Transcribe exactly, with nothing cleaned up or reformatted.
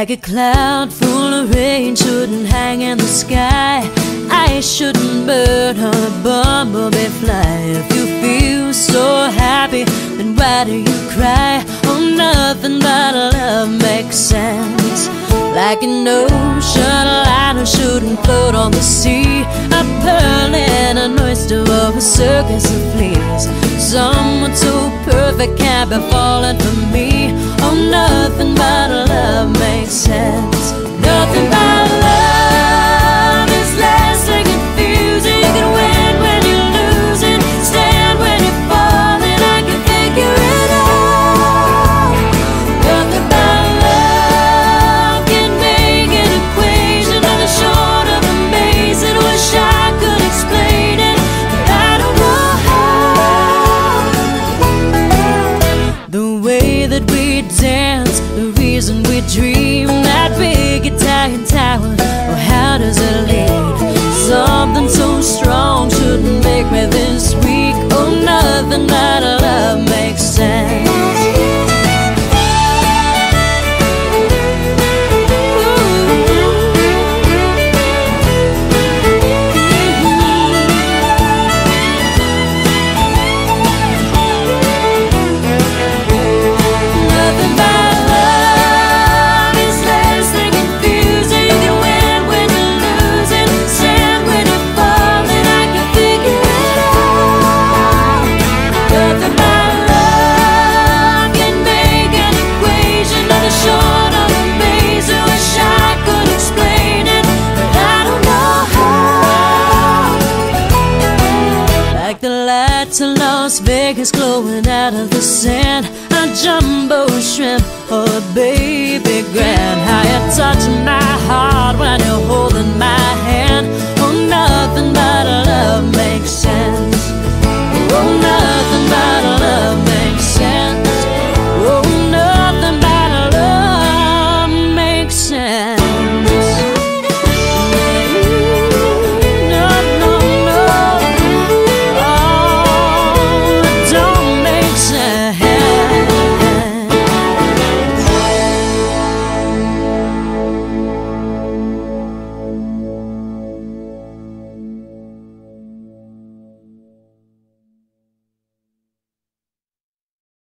Like a cloud full of rain shouldn't hang in the sky. I shouldn't burn on a bumblebee fly. If you feel so happy, then why do you cry? Oh, nothing but love makes sense. Like an ocean liner shouldn't float on the sea. A pearl and an oyster of a circus of fleas. Someone so perfect can't be falling for me. Oh, nothing but love makes sense. Nothing but love is less than confusing. You can win when you're losing, stand when you're falling. I can figure it out. Nothing but love can make an equation nothing short of amazing. Wish I could explain it, but I don't know how. The way that we dance, the reason we dream, that big Italian tower, oh, how does it lead? Something so strong shouldn't make me this weak. Oh, nothing but love makes sense. To Las Vegas glowing out of the sand, a jumbo shrimp or a baby grand. How you touching my